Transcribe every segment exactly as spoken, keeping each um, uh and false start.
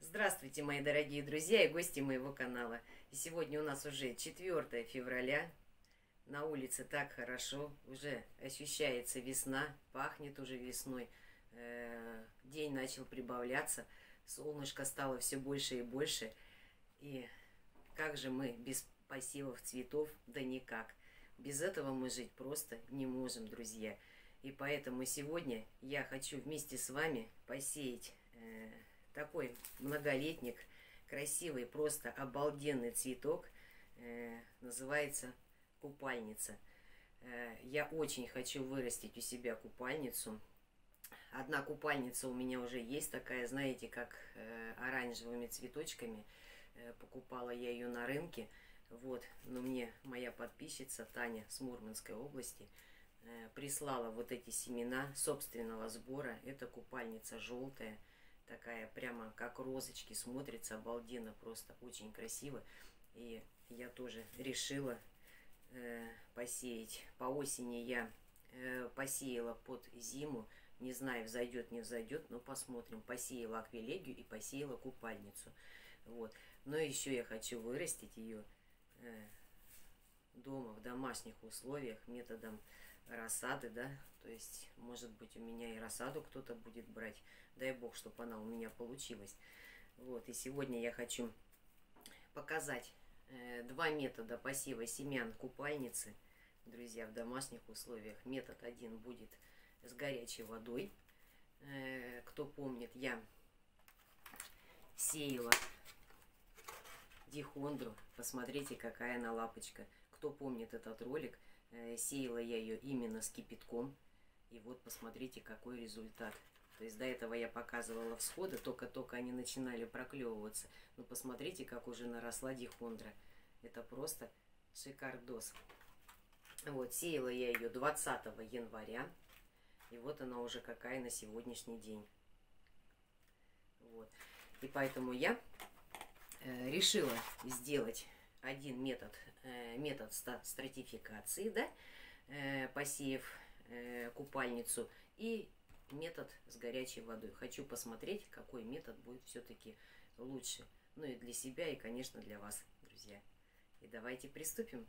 Здравствуйте, мои дорогие друзья и гости моего канала. И сегодня у нас уже четвёртое февраля. На улице так хорошо, уже ощущается весна, пахнет уже весной. День начал прибавляться, солнышко стало все больше и больше. И как же мы без посевов цветов? Да никак. Без этого мы жить просто не можем, друзья. И поэтому сегодня я хочу вместе с вами посеять э, такой многолетник, красивый, просто обалденный цветок. Э, называется купальница. Э, я очень хочу вырастить у себя купальницу. Одна купальница у меня уже есть такая, знаете, как э, оранжевыми цветочками. Э, покупала я ее на рынке. Вот, но мне моя подписчица Таня с Мурманской области э, прислала вот эти семена собственного сбора. Это купальница желтая, такая прямо как розочки, смотрится обалденно, просто очень красиво. И я тоже решила э, посеять. По осени я э, посеяла под зиму. Не знаю, взойдет, не взойдет, но посмотрим. Посеяла аквилегию и посеяла купальницу. Вот. Но еще я хочу вырастить ее дома, в домашних условиях, методом рассады, да, то есть, может быть, у меня и рассаду кто-то будет брать, дай бог, чтобы она у меня получилась. Вот, и сегодня я хочу показать э, два метода посева семян купальницы, друзья, в домашних условиях. Метод один будет с горячей водой. Э, кто помнит, я сеяла дихондру. Посмотрите, какая она лапочка. Кто помнит этот ролик, э, сеяла я ее именно с кипятком. И вот посмотрите, какой результат. То есть до этого я показывала всходы, только-только они начинали проклевываться. Но посмотрите, как уже наросла дихондра. Это просто шикардос. Вот, сеяла я ее двадцатого января. И вот она уже какая на сегодняшний день. Вот. И поэтому я решила сделать один метод, метод стратификации, да, посеяв купальницу, и метод с горячей водой. Хочу посмотреть, какой метод будет все-таки лучше. Ну и для себя, и, конечно, для вас, друзья. И давайте приступим.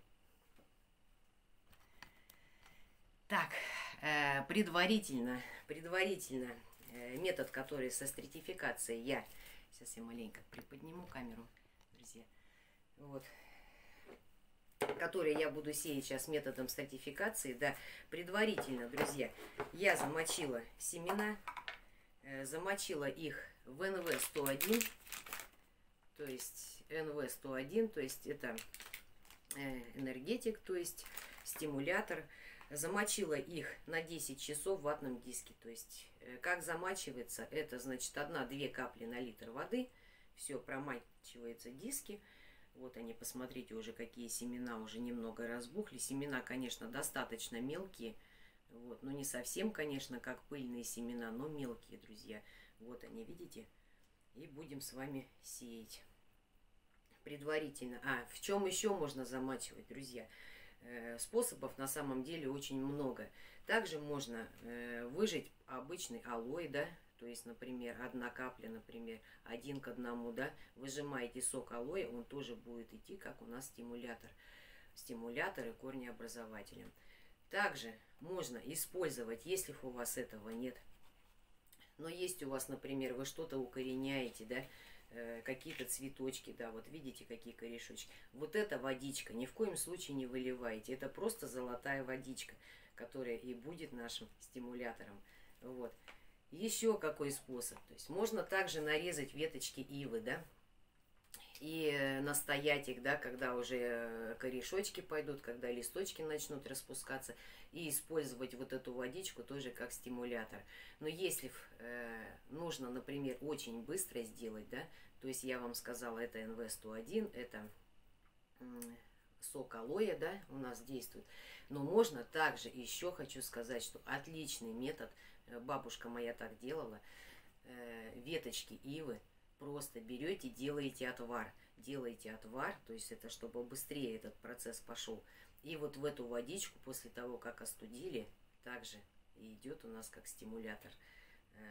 Так, предварительно, предварительно метод, который со стратификацией я... Сейчас я маленько приподниму камеру, друзья. Вот. Который я буду сеять сейчас методом стратификации. Да, предварительно, друзья, я замочила семена. Э, замочила их в эн вэ сто один. То есть эн вэ сто один, то есть это э, энергетик, то есть стимулятор. Замочила их на десять часов в ватном диске. То есть, э, как замачивается, это значит одна-две капли на литр воды. Все, промачиваются диски. Вот они, посмотрите, уже какие семена уже немного разбухли. Семена, конечно, достаточно мелкие. Вот, но не совсем, конечно, как пыльные семена, но мелкие, друзья. Вот они, видите? И будем с вами сеять. Предварительно. А, в чем еще можно замачивать, друзья? Способов на самом деле очень много. Также можно э, выжать обычный алоэ, да, то есть, например, одна капля, например, один к одному, да, выжимаете сок алоэ, он тоже будет идти, как у нас стимулятор, стимулятор и корнеобразователем. Также можно использовать, если у вас этого нет, но есть у вас, например, вы что-то укореняете, да, какие-то цветочки, да, вот видите, какие корешочки. Вот эта водичка ни в коем случае не выливайте. Это просто золотая водичка, которая и будет нашим стимулятором. Вот. Еще какой способ. То есть можно также нарезать веточки ивы, да, и настоять их, да, когда уже корешочки пойдут, когда листочки начнут распускаться, и использовать вот эту водичку тоже как стимулятор. Но если э, нужно, например, очень быстро сделать, да, то есть я вам сказала, это эн вэ сто один, это э, сок алоэ, да, у нас действует. Но можно также, еще хочу сказать, что отличный метод, бабушка моя так делала, э, веточки ивы, просто берете, делаете отвар. Делаете отвар, то есть это чтобы быстрее этот процесс пошел. И вот в эту водичку, после того, как остудили, также идет у нас как стимулятор э,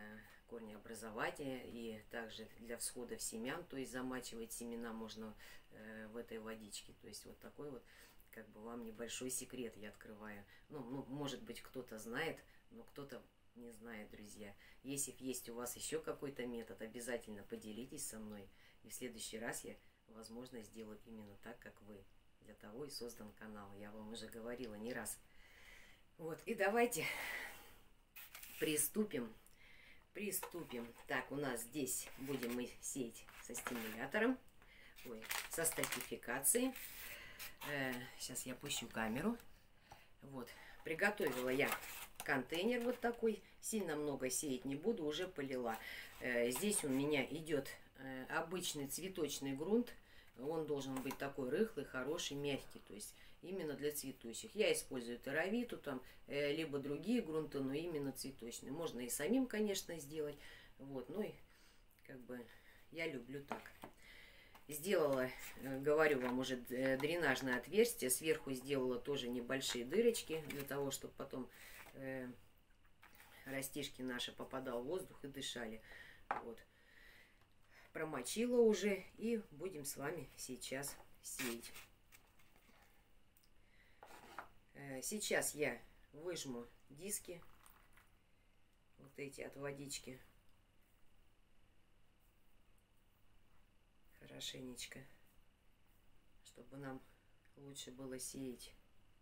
корнеобразования и также для всходов семян, то есть замачивать семена можно э, в этой водичке. То есть вот такой вот, как бы вам небольшой секрет я открываю. Ну, ну может быть, кто-то знает, но кто-то не знает, друзья. Если есть у вас еще какой-то метод, обязательно поделитесь со мной. И в следующий раз я, возможно, сделаю именно так, как вы. Для того и создан канал. Я вам уже говорила не раз. Вот, и давайте приступим. Приступим. Так, у нас здесь будем мы сеять со стимулятором. Ой, со стратификацией. Э, сейчас я пущу камеру. Вот, приготовила я контейнер вот такой. Сильно много сеять не буду, уже полила. Э, здесь у меня идет э, обычный цветочный грунт. Он должен быть такой рыхлый, хороший, мягкий. То есть именно для цветущих. Я использую теравиту, там, э, либо другие грунты, но именно цветочные. Можно и самим, конечно, сделать. Вот, ну и как бы я люблю так. Сделала, э, говорю вам, уже дренажное отверстие. Сверху сделала тоже небольшие дырочки, для того, чтобы потом э, растишки наши попадал в воздух и дышали. Вот. Промочила уже, и будем с вами сейчас сеять. Сейчас я выжму диски, вот эти от водички, хорошенечко, чтобы нам лучше было сеять.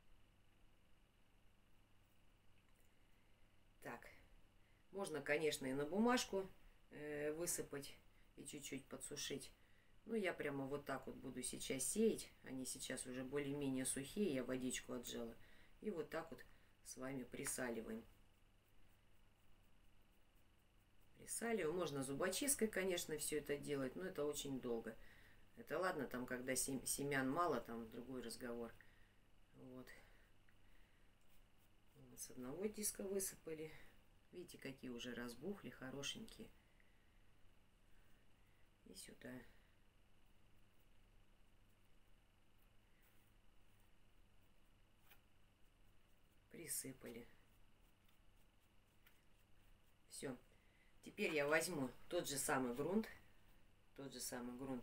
Так, можно, конечно, и на бумажку э, высыпать и чуть-чуть подсушить. Но я прямо вот так вот буду сейчас сеять. Они сейчас уже более-менее сухие, я водичку отжала. И вот так вот с вами присаливаем. Присаливаем. Можно зубочисткой, конечно, все это делать, но это очень долго. Это ладно, там, когда семян мало, там другой разговор. Вот. Вот с одного диска высыпали. Видите, какие уже разбухли, хорошенькие. И сюда. Присыпали. Все. Теперь я возьму тот же самый грунт. Тот же самый грунт.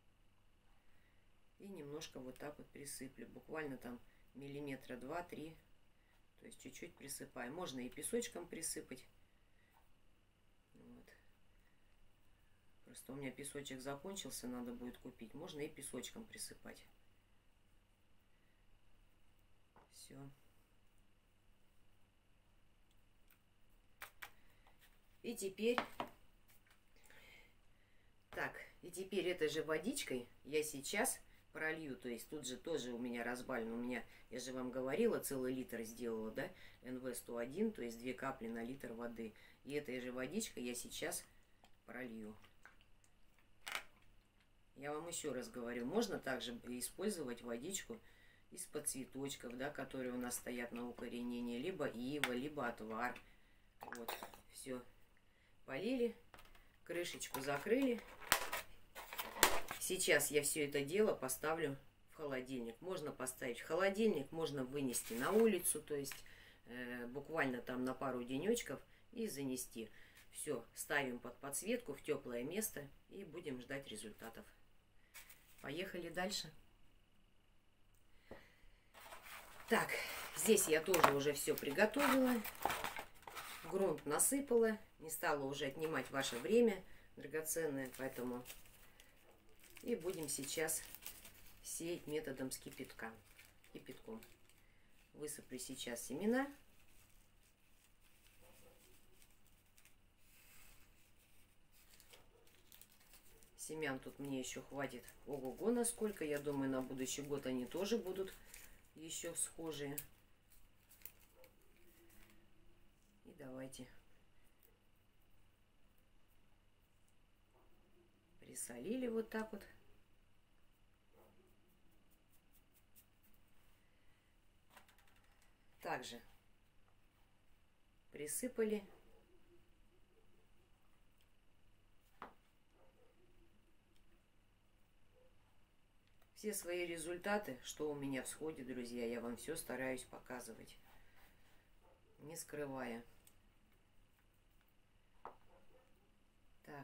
И немножко вот так вот присыплю. Буквально там миллиметра два-три. То есть чуть-чуть присыпаем. Можно и песочком присыпать. Вот. Просто у меня песочек закончился, надо будет купить. Можно и песочком присыпать. Все. И теперь, так, и теперь этой же водичкой я сейчас пролью. То есть тут же тоже у меня разбавлено. У меня, я же вам говорила, целый литр сделала, да, эн вэ сто один, то есть две капли на литр воды. И этой же водичкой я сейчас пролью. Я вам еще раз говорю, можно также использовать водичку из-под цветочков, да, которые у нас стоят на укоренении, либо ива, либо отвар. Вот, все. Полили, крышечку закрыли. Сейчас я все это дело поставлю в холодильник. Можно поставить в холодильник, можно вынести на улицу, то есть э, буквально там на пару денечков и занести. Все, ставим под подсветку в теплое место и будем ждать результатов. Поехали дальше. Так, здесь я тоже уже все приготовила. Грунт насыпала. Не стала уже отнимать ваше время драгоценное, поэтому и будем сейчас сеять методом с кипятка, кипятком. Высыплю сейчас семена. Семян тут мне еще хватит ого-го насколько. Я думаю, на будущий год они тоже будут еще схожие. И давайте присолили вот так вот. Также присыпали. Все свои результаты, что у меня всходит, друзья, я вам все стараюсь показывать, не скрывая. Так.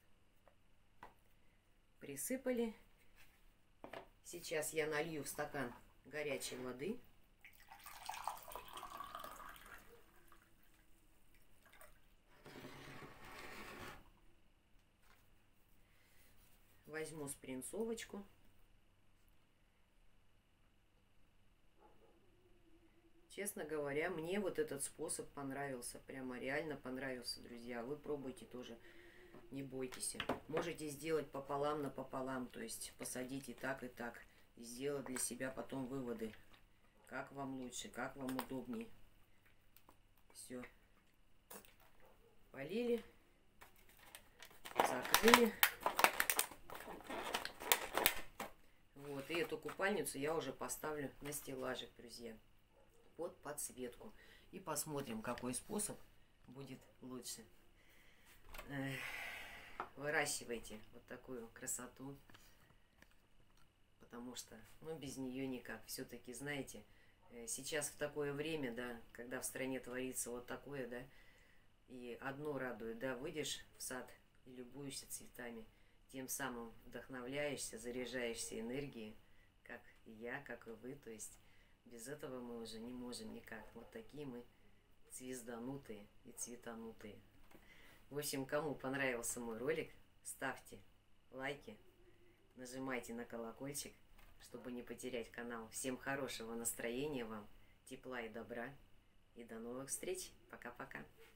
Присыпали. Сейчас я налью в стакан горячей воды. Возьму спринцовочку. Честно говоря, мне вот этот способ понравился. Прямо реально понравился, друзья. Вы пробуйте тоже. Не бойтесь. Можете сделать пополам напополам. То есть посадить и так, и так. И сделать для себя потом выводы. Как вам лучше, как вам удобнее. Все. Полили. Закрыли. Вот. И эту купальницу я уже поставлю на стеллажик, друзья. Под подсветку. И посмотрим, какой способ будет лучше. Эх, выращивайте вот такую красоту. Потому что, ну, без нее никак. Все-таки, знаете, сейчас в такое время, да, когда в стране творится вот такое, да, и одно радует, да, выйдешь в сад и любуешься цветами, тем самым вдохновляешься, заряжаешься энергией, как и я, как и вы, то есть без этого мы уже не можем никак. Вот такие мы звезданутые и цветанутые. В общем, кому понравился мой ролик, ставьте лайки, нажимайте на колокольчик, чтобы не потерять канал. Всем хорошего настроения вам, тепла и добра. И до новых встреч. Пока-пока.